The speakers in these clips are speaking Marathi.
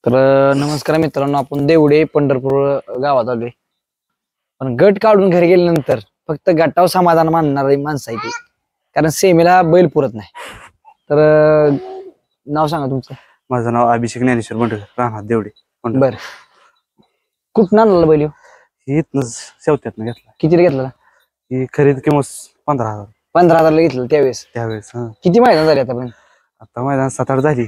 तर नमस्कार मित्रांनो, आपण देवडे पंढरपूर गावात आलोय. पण गट काढून घरी गेल्यानंतर फक्त गटाव समाधान मानणारी माणसं आहे ती, कारण सेमीला बैल पुरत नाही. तर नाव सांगा तुमचं. माझं नाव अभिषेक ज्ञानेश्वर मंडळ, राहणार देवडे. बर, कुठं आणलं बैल ह्यो? ही इथनच शेवत्यातनं घेतला. कितीला घेतला? ही खरेदी किंमत 15,000. 15,000ला घेतलं त्यावेळेस. किती मैदान झाले आतापर्यंत? आता मैदान 7-8 झाली.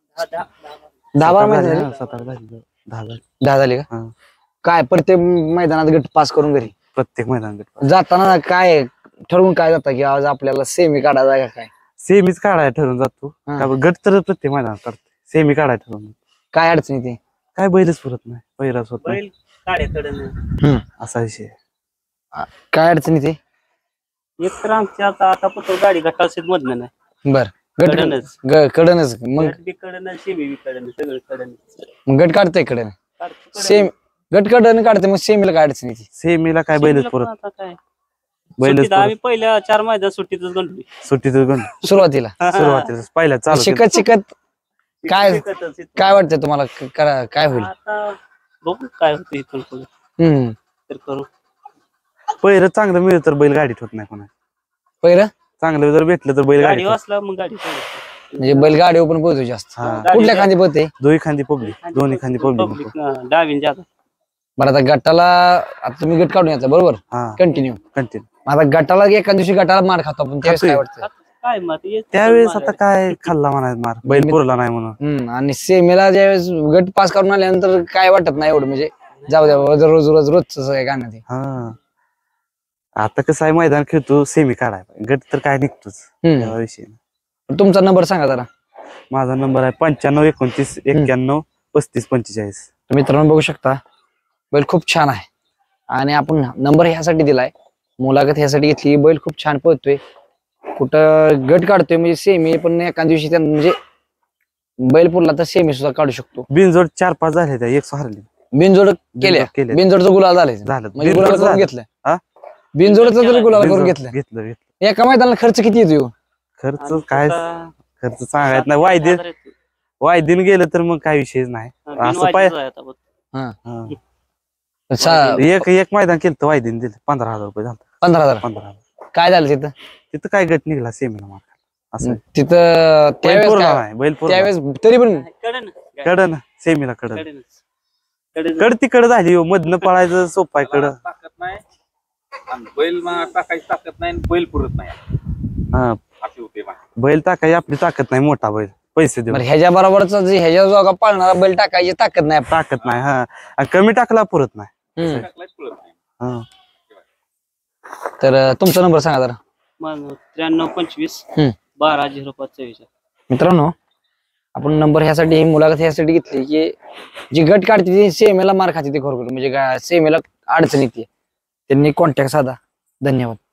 10-12 मैदान झाली. 7-8 झाली. 10 झाली. 10 झाली का? काय प्रत्येक मैदानात गट पास करून घरी प्रत्येक मैदान जाताना काय ठरवून काय जाता की आज आपल्याला सेमी काढायचा का काय? सेमीच काढायला ठरवून जातो. का बरं, गट तर प्रत्येक मैदानात काढतो. सेमी काढायला ठरवून. काय अडचणी ते? काय बैलच पुरत नाही, पहिराच होत नाही, असा विषय. काय अडचणी ते? एक तर आमची आता पत्र गाडी गटावशीत मधनं नाही. बर, कडनच. कडनच मग कडन शेमी बी कडन सगळं कडन. मग गट काढतंय कडन. सेम गट कडन काढते, मग सेमीला काय अडचणी ती? सेमीला काय बैलच पुरत. आता काय बैलच आम्ही पहिल्या 4 मैदान सुट्टीतच गंडली. सुट्टीतच गण सुरुवातीला सुरुवातीला पहिल्या चालू शिकत शिकत काय वाटतंय तुम्हाला? काय होईल आता बघू काय होतं इथून पुढे तर करू. पहिलं चांगलं मिळलं तर बैल गाडीत होत नाही कोणा. पहिलं चांगलं जर भेटलं तर बैल गाडी गाडीत वाचला मग गाडी म्हणजे बैलगाडी पण पोहोचू जास्त. कुठल्या खांदी पोहते? दोन्ही खांदी पब्लिक, दोन्ही खांदी पब्लिक. डावीन जाता. बरं, आता गटाला आता तुम्ही गट काढून यायचा बरोबर कंटिन्यू. आता गटाला एका दिवशी गटाला मार खातो आपण, त्यावेळेस काय वाटतं? काय मग त्यावेळेस आता काय खाल्ला म्हणायचं मार, बैल पुरला नाही म्हणून. आणि सेमीला ज्यावेळेस गट पास करून आल्यानंतर काय वाटत नाही एवढं, म्हणजे जाऊ द्या रोज रोज रोजच काय गाणं ते. आता कसं आहे, मैदान खेळतो सेमी काढाय, गट तर काय निघतोच विषय. तुमचा नंबर सांगा जरा. माझा नंबर आहे 95 29 91 35 45. मित्रांनो बघू शकता, बैल खूप छान आहे. आणि आपण नंबर ह्यासाठी दिलाय, मुलाखत ह्यासाठी घेतली. बैल खूप छान पळतोय, कुठं गट काढतोय म्हणजे सेमी पण एका दिवशी म्हणजे बैल पुरला तर सेमी सुद्धा काढू शकतो. बिनजोड 4-5 झाले, त्या 100 हरली. बिनजोड केल्या, बिनजोडचं गुलाल झालंय. म्हणजे गुलाल करून घेतलं, बिनजोडचं तरी गुलाल करून घेतलं. एका मैदानाला खर्च किती येतो? खर्च काय, खर्च सांगायचं नाही. वायदीन गेलं तर मग काय विषयच नाही. असं एक मैदान केलं तर वायदीन दिलं 15,000 रुपये झालं. 15,000 काय झालं तिथं? तिथं काय गट निघला सेमीला मार असं तिथं त्यावेळेस तरी पण कडन सेमीला कडती कड झाली. मधनं पळायचं सोपं आहे. कड बैल टाकायची ताकद नाही, बैल पुरत नाही. बैल टाकायची आपली ताकद नाही. मोठा बैल पैसे देऊ, ह्याच्या बरोबरच ह्याच्या जोगा पाळणारा बैल टाकायची ताकद नाही. नाही. कमी टाकला पुरत नाही. तर तुमचा नंबर सांगा जरा. 93 25 12 05 24. मित्रांनो, आपण नंबर ह्यासाठी, ही मुलाखत ह्यासाठी घेतली की जी गट काढते ती सेमेला मार खाते, ती खरोखर म्हणजे सेमेला अडचण येते, त्यांनी कॉन्टॅक्ट साधा. धन्यवाद.